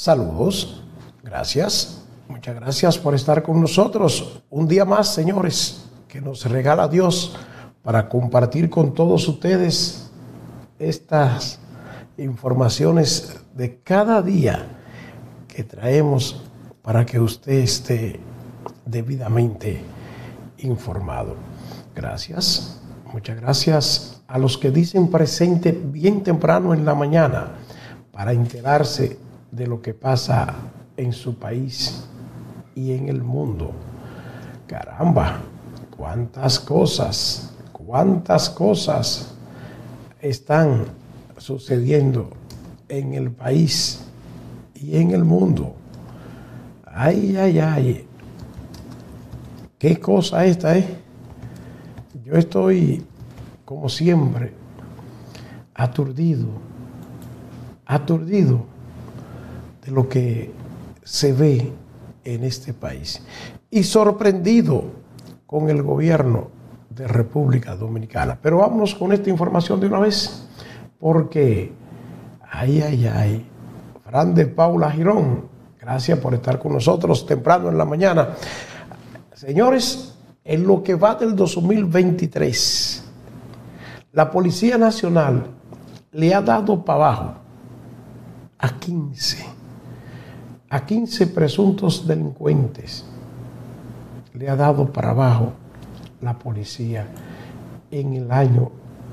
Saludos, gracias, muchas gracias por estar con nosotros. Un día más, señores, que nos regala Dios para compartir con todos ustedes estas informaciones de cada día que traemos para que usted esté debidamente informado. Gracias, muchas gracias a los que dicen presente bien temprano en la mañana para enterarse de lo que pasa en su país y en el mundo. Caramba, cuántas cosas están sucediendo en el país y en el mundo. Ay. Qué cosa esta, Yo estoy, como siempre, aturdido de lo que se ve en este país y sorprendido con el gobierno de República Dominicana. Pero vámonos con esta información de una vez, porque Fran de Paula Girón, gracias por estar con nosotros temprano en la mañana. Señores, en lo que va del 2023, la Policía Nacional le ha dado para abajo a 15 presuntos delincuentes. Le ha dado para abajo la policía en el año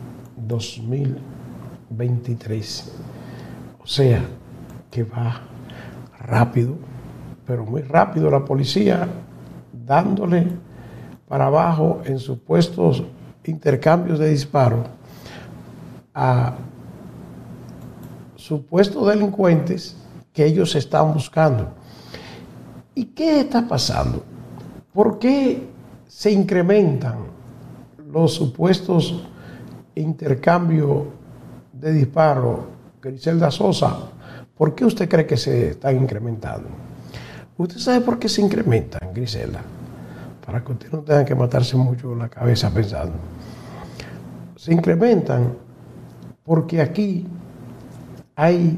2023. O sea, que va rápido, pero muy rápido la policía, dándole para abajo en supuestos intercambios de disparos a supuestos delincuentes que ellos están buscando. ¿Y qué está pasando? ¿Por qué se incrementan los supuestos intercambios de disparos? Griselda Sosa, ¿por qué usted cree que se están incrementando? ¿Usted sabe por qué se incrementan, Griselda? Para que usted no tenga que matarse mucho la cabeza pensando. Se incrementan porque aquí hay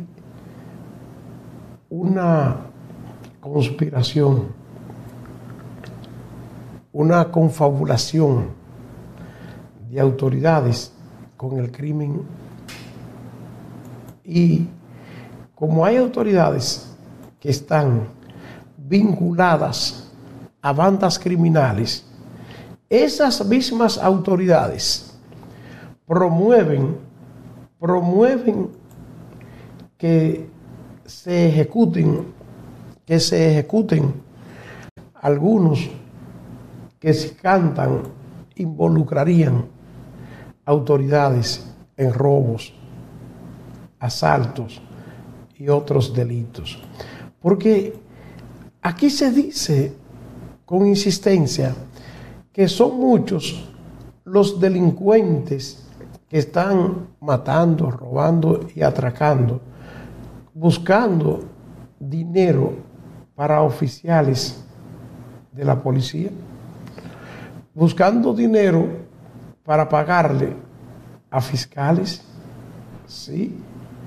una conspiración, una confabulación de autoridades con el crimen. Y como hay autoridades que están vinculadas a bandas criminales, esas mismas autoridades promueven que se ejecuten algunos que, si cantan, involucrarían autoridades en robos, asaltos y otros delitos. Porque aquí se dice con insistencia que son muchos los delincuentes que están matando, robando y atracando, buscando dinero para oficiales de la policía, buscando dinero para pagarle a fiscales. Sí,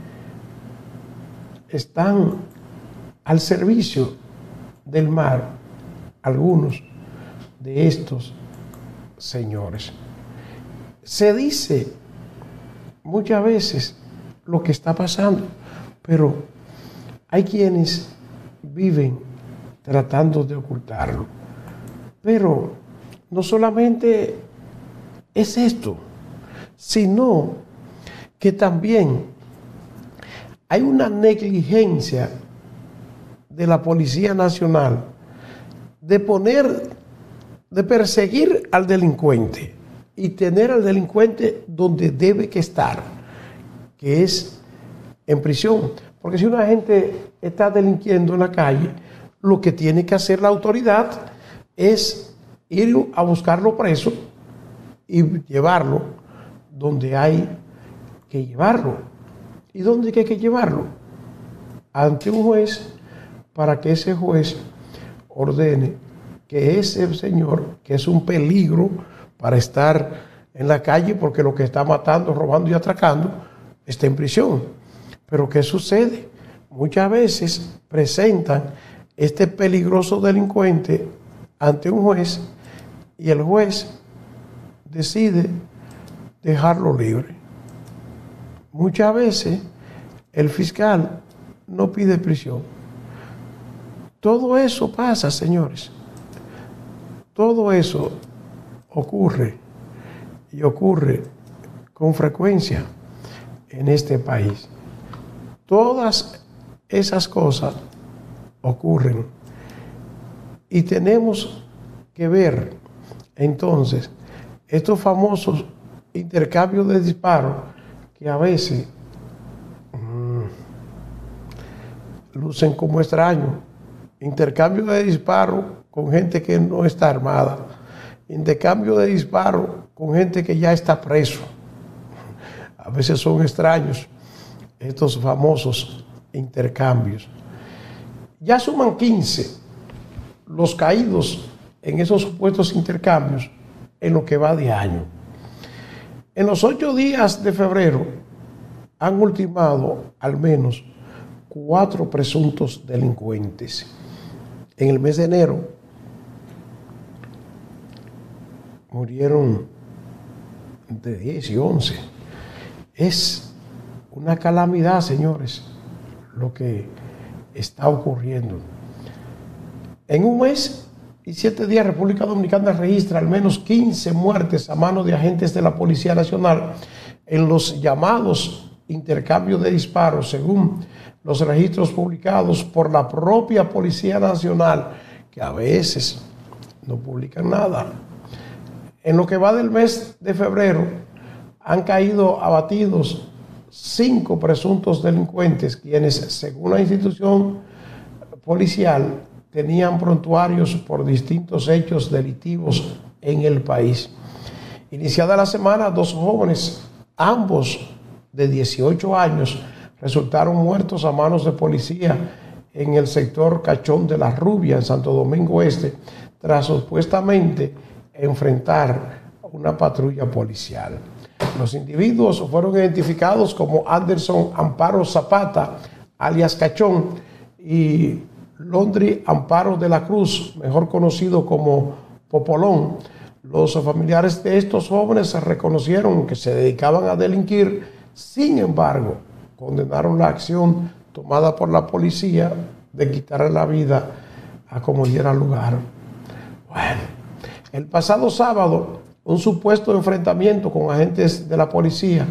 están al servicio del mar algunos de estos señores. Se dice muchas veces lo que está pasando, pero hay quienes viven tratando de ocultarlo. Pero no solamente es esto, sino que también hay una negligencia de la Policía Nacional de perseguir al delincuente y tener al delincuente donde debe que estar, que es en prisión. Porque si una gente está delinquiendo en la calle, lo que tiene que hacer la autoridad es ir a buscarlo preso y llevarlo donde hay que llevarlo. ¿Y dónde hay que llevarlo? Ante un juez, para que ese juez ordene que ese señor, que es un peligro para estar en la calle, porque lo que está matando, robando y atracando, está en prisión. Pero ¿qué sucede? muchas veces presentan este peligroso delincuente ante un juez y el juez decide dejarlo libre. Muchas veces el fiscal no pide prisión. Todo eso pasa, señores. Todo eso ocurre y ocurre con frecuencia en este país. Todas esas cosas ocurren y tenemos que ver entonces estos famosos intercambios de disparos que a veces lucen como extraños. Intercambio de disparos con gente que no está armada. Intercambio de disparos con gente que ya está preso. A veces son extraños estos famosos intercambios. Ya suman 15 los caídos en esos supuestos intercambios en lo que va de año. En los 8 días de febrero han ultimado al menos 4 presuntos delincuentes. En el mes de enero murieron de 10 y 11. Es una calamidad, señores, lo que está ocurriendo. En un mes y 7 días, República Dominicana registra al menos 15 muertes a manos de agentes de la Policía Nacional en los llamados intercambios de disparos, según los registros publicados por la propia Policía Nacional, que a veces no publican nada. En lo que va del mes de febrero, han caído abatidos 5 presuntos delincuentes, quienes, según la institución policial, tenían prontuarios por distintos hechos delictivos en el país. Iniciada la semana, 2 jóvenes, ambos de 18 años, resultaron muertos a manos de policía en el sector Cachón de la Rubia, en Santo Domingo Este, tras supuestamente enfrentar una patrulla policial. Los individuos fueron identificados como Anderson Amparo Zapata, alias Cachón, y Londri Amparo de la Cruz, mejor conocido como Popolón. Los familiares de estos jóvenes reconocieron que se dedicaban a delinquir, sin embargo, condenaron la acción tomada por la policía de quitarle la vida a como diera lugar. Bueno, el pasado sábado, un supuesto enfrentamiento con agentes de la policía.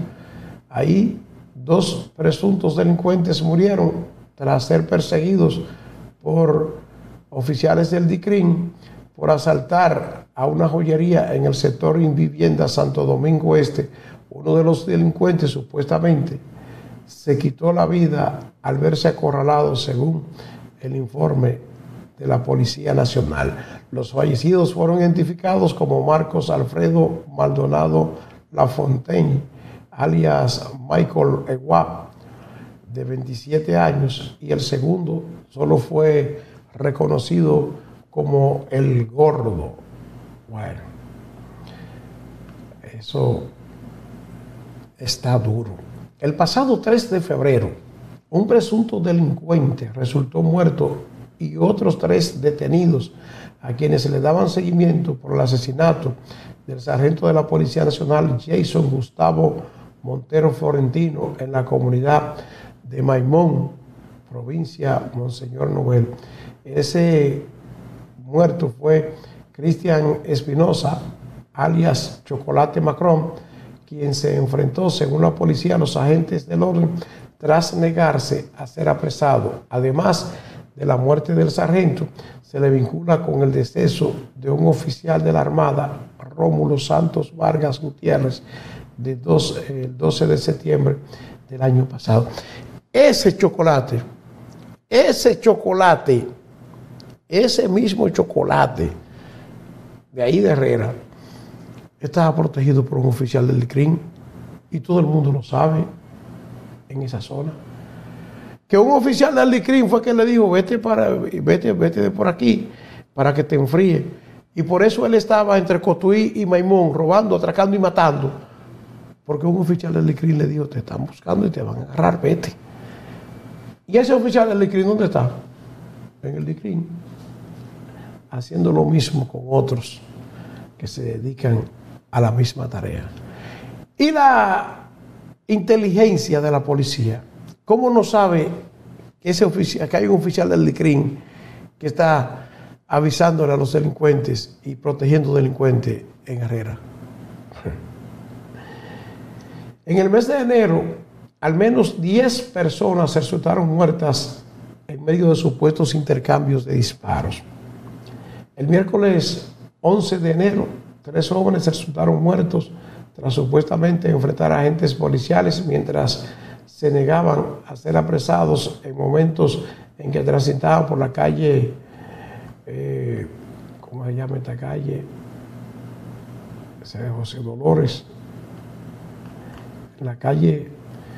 Ahí 2 presuntos delincuentes murieron tras ser perseguidos por oficiales del DICRIM por asaltar a una joyería en el sector Invivienda Santo Domingo Este. Uno de los delincuentes supuestamente se quitó la vida al verse acorralado, según el informe de la Policía Nacional. Los fallecidos fueron identificados como Marcos Alfredo Maldonado Lafontaine, alias Michael Eguap, de 27 años, y el segundo solo fue reconocido como el Gordo. Bueno, eso está duro. El pasado 3 de febrero, un presunto delincuente resultó muerto y otros 3 detenidos, a quienes se le daban seguimiento por el asesinato del sargento de la Policía Nacional Jason Gustavo Montero Florentino en la comunidad de Maimón, provincia Monseñor Noel. Ese muerto fue Cristian Espinosa, alias Chocolate Macron, quien se enfrentó, según la policía, a los agentes del orden tras negarse a ser apresado. Además de la muerte del sargento, se le vincula con el deceso de un oficial de la Armada, Rómulo Santos Vargas Gutiérrez, el 12 de septiembre del año pasado. Ese mismo chocolate de ahí de Herrera, estaba protegido por un oficial del DICRIM y todo el mundo lo sabe en esa zona. Que un oficial del DICRIM fue que le dijo, vete de por aquí para que te enfríe. Y por eso él estaba entre Cotuí y Maimón, robando, atracando y matando. Porque un oficial del DICRIM le dijo, te están buscando y te van a agarrar, vete. ¿Y ese oficial del DICRIN dónde está? En el DICRIN, haciendo lo mismo con otros que se dedican a la misma tarea. Y la inteligencia de la policía, ¿cómo no sabe que que hay un oficial del DICRIN que está avisándole a los delincuentes y protegiendo delincuentes en Herrera? En el mes de enero, al menos 10 personas resultaron muertas en medio de supuestos intercambios de disparos. El miércoles 11 de enero, 3 jóvenes resultaron muertos tras supuestamente enfrentar a agentes policiales mientras se negaban a ser apresados en momentos en que transitaban por la calle, ¿cómo se llama esta calle? José Dolores, en la calle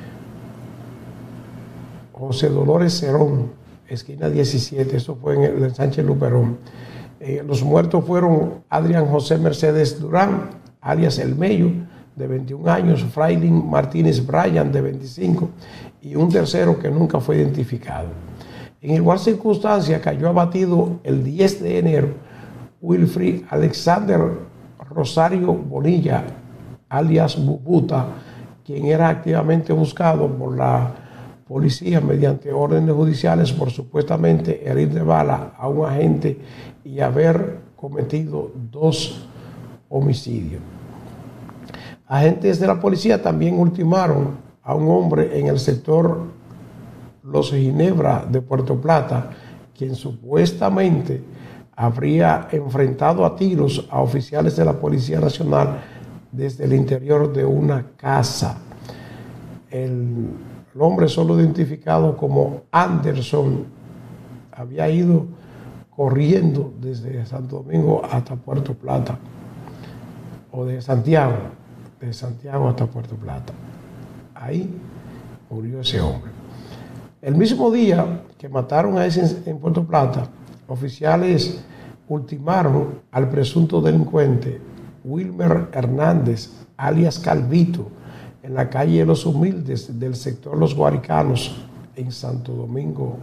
José Dolores Cerón, esquina 17, eso fue en el Sánchez Luperón. Los muertos fueron Adrián José Mercedes Durán, alias El Mello, de 21 años, Frailin Martínez Bryan, de 25, y un tercero que nunca fue identificado. En igual circunstancia cayó abatido el 10 de enero Wilfrid Alexander Rosario Bonilla, alias Bubuta, quien era activamente buscado por la policía mediante órdenes judiciales por supuestamente herir de bala a un agente y haber cometido 2 homicidios. Agentes de la policía también ultimaron a un hombre en el sector Los Ginebra de Puerto Plata, quien supuestamente habría enfrentado a tiros a oficiales de la Policía Nacional desde el interior de una casa. El hombre, solo identificado como Anderson, había ido corriendo desde Santo Domingo hasta Puerto Plata, o de Santiago hasta Puerto Plata. Ahí murió ese hombre. El mismo día que mataron a ese en Puerto Plata, oficiales ultimaron al presunto delincuente Wilmer Hernández, alias Calvito, en la calle Los Humildes del sector Los Guaricanos, en Santo Domingo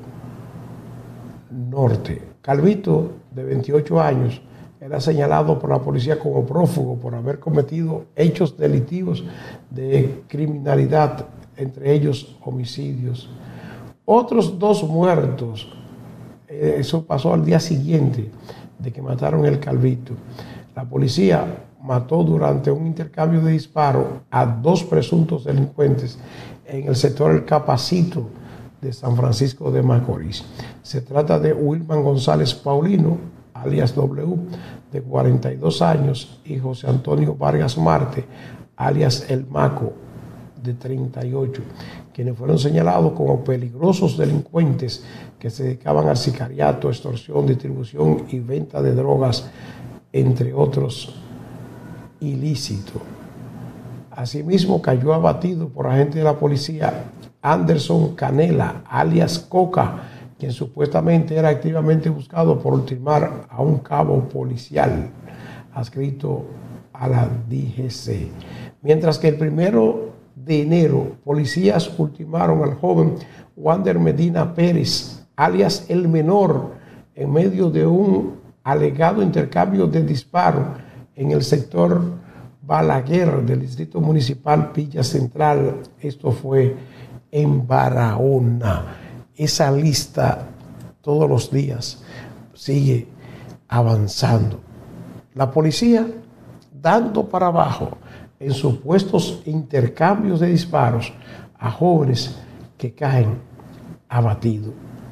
Norte. Calvito, de 28 años, era señalado por la policía como prófugo por haber cometido hechos delictivos de criminalidad, entre ellos homicidios. Otros 2 muertos, eso pasó al día siguiente de que mataron el Calvito. La policía mató durante un intercambio de disparos a 2 presuntos delincuentes en el sector El Capacito de San Francisco de Macorís. Se trata de Wilman González Paulino, alias W, de 42 años, y José Antonio Vargas Marte, alias El Maco, de 38, quienes fueron señalados como peligrosos delincuentes que se dedicaban al sicariato, extorsión, distribución y venta de drogas, entre otros ilícitos. Asimismo, cayó abatido por agentes de la policía Anderson Canela, alias Coca, quien supuestamente era activamente buscado por ultimar a un cabo policial adscrito a la DGC. Mientras que el 1 de enero, policías ultimaron al joven Wander Medina Pérez, alias El Menor, en medio de un alegado intercambio de disparos en el sector Balaguer del distrito municipal Villa Central. Esto fue en Barahona. Esa lista todos los días sigue avanzando. La policía dando para abajo en supuestos intercambios de disparos a jóvenes que caen abatidos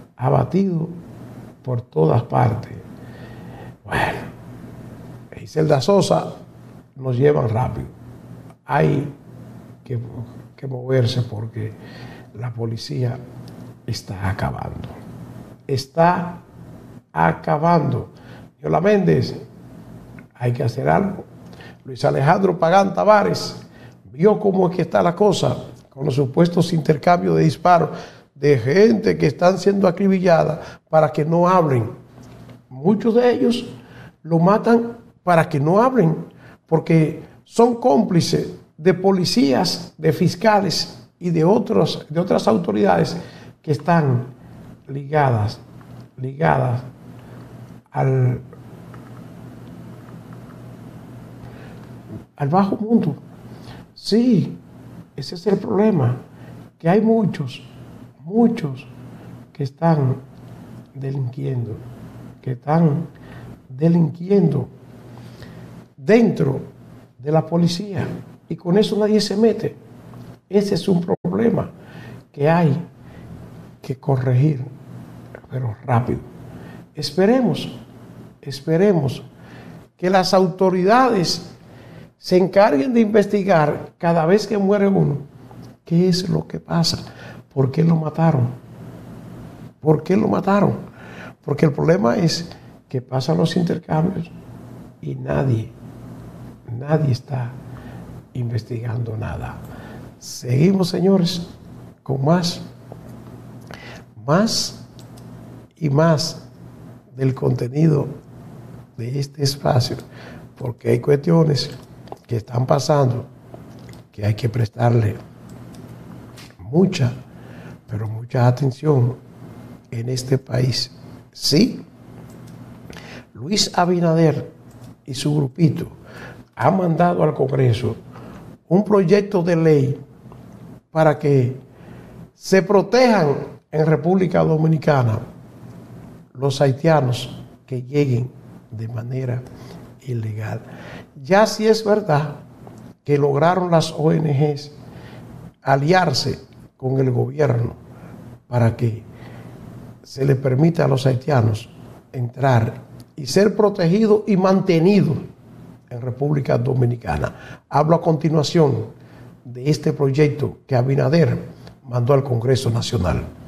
por todas partes. Bueno, Iselda Sosa nos llevan rápido. Hay que moverse porque la policía está acabando. Está acabando. Yola Méndez, hay que hacer algo. Luis Alejandro Pagán Tavares vio cómo es que está la cosa con los supuestos intercambios de disparos de gente que están siendo acribillada para que no hablen. Muchos de ellos lo matan para que no hablen, porque son cómplices de policías, de fiscales y de otras autoridades que están ligadas al bajo mundo. Sí, ese es el problema, que hay muchos que están delinquiendo, dentro de la policía, y con eso nadie se mete. Ese es un problema que hay que corregir, pero rápido. Esperemos que las autoridades se encarguen de investigar cada vez que muere uno, qué es lo que pasa, por qué lo mataron. Porque el problema es que pasan los intercambios y nadie está investigando nada. Seguimos, señores, con más y más del contenido de este espacio, porque hay cuestiones que están pasando que hay que prestarle mucha atención en este país. Sí, Luis Abinader y su grupito han mandado al Congreso un proyecto de ley para que se protejan en República Dominicana los haitianos que lleguen de manera ilegal. Ya sí es verdad que lograron las ONGs aliarse con el gobierno para que se le permita a los haitianos entrar y ser protegidos y mantenidos en República Dominicana. Hablo a continuación de este proyecto que Abinader mandó al Congreso Nacional.